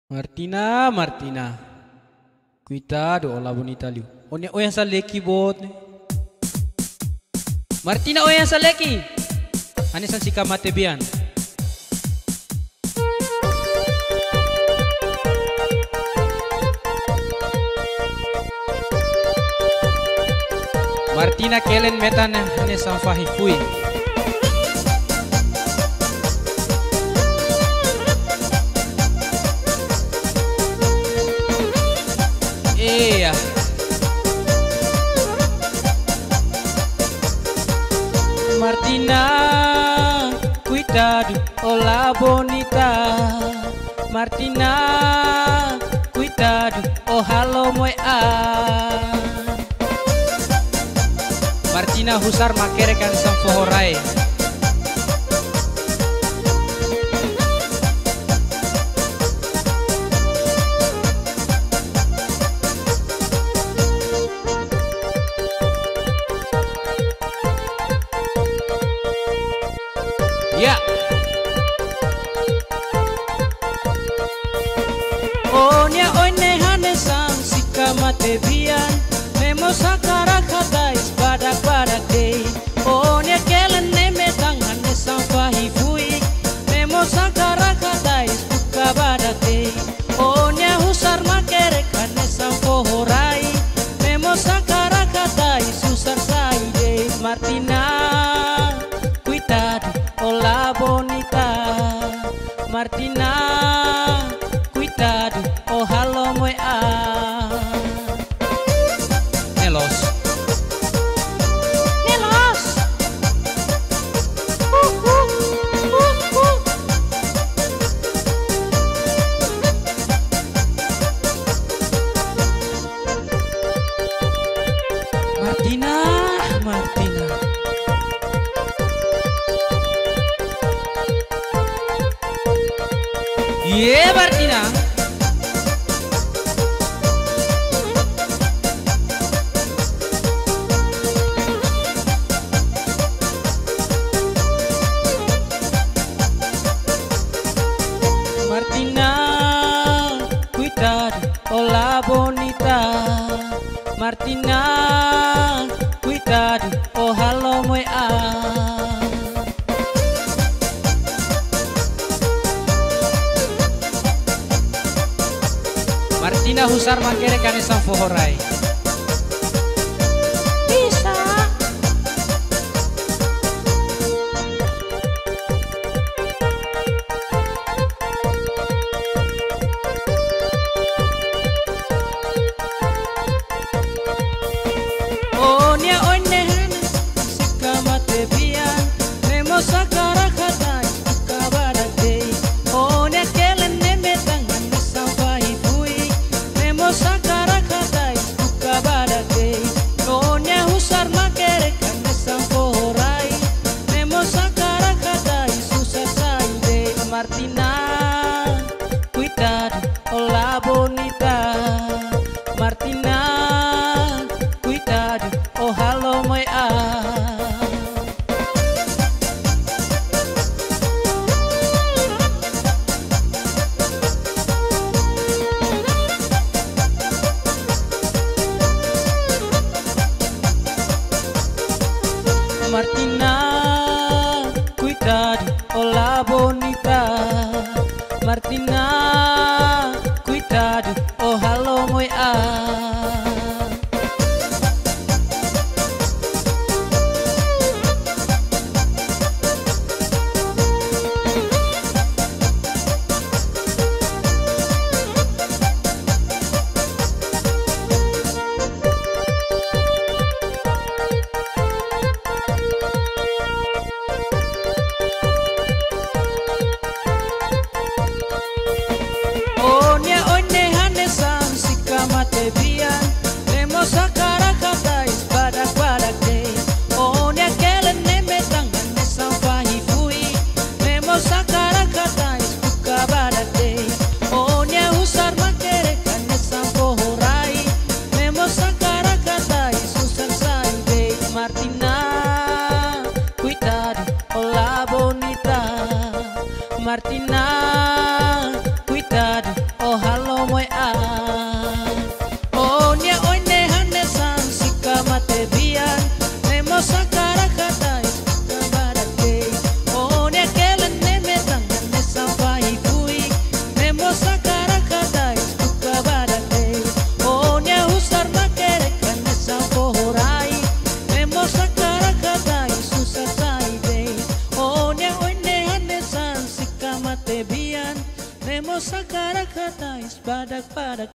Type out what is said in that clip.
Martina, Martina. Cuidado, olá bonita liu. Olha essa leki bot. Martina, olha essa leki. Ani san sika matebian. Martina kelen metan ane san fahifui. Iya. Martina, cuidado, olá bonita. Martina, cuidado, oh halo moa. Martina husar makere kan sang fohorai. Ya. Onya oine hane sang sika mate bian. Memo sakara kadais badak badak dei. Onya kelen neme tang hane sang fahi fui. Memo sakara kadais buka badak dei. Onya husar makere hane sang pohorai. Memo sakara kadais husar sai dei. Martina, cuidado, olá bonita. Martina, cuidado, oh halo moa. Nelos. Nelos. Martina, Martina. Yeah, Martina. Martina, cuidado, olá bonita. Martina, cuidado, oh halo moa. Martina husar makere kane sang fohorai. Bisa. Onya oine hane sika mate bian. Nemo sakara kadai kabarak dei. Onya kelen neme tangan sang fahi fui. Nemo sakara kadai kabarak dei. Onya husar makere kane sang pohorai. Nemo sakara kadai susah sai dei. Martina, cuidado, olá bonita. Martina, cuidado, oh halo moa. Martina, cuidado, olá bonita. Martina, cuidado, oh halo moa. bian nemo sakara katais kabarake onya kelen neme tangan ne sampai kui nemo sakara katais kabarake onya usar makere kan ne sampo horai nemo sakara katais susah sai dei onya oine hane san sikamate bian nemo sakara katais badak badak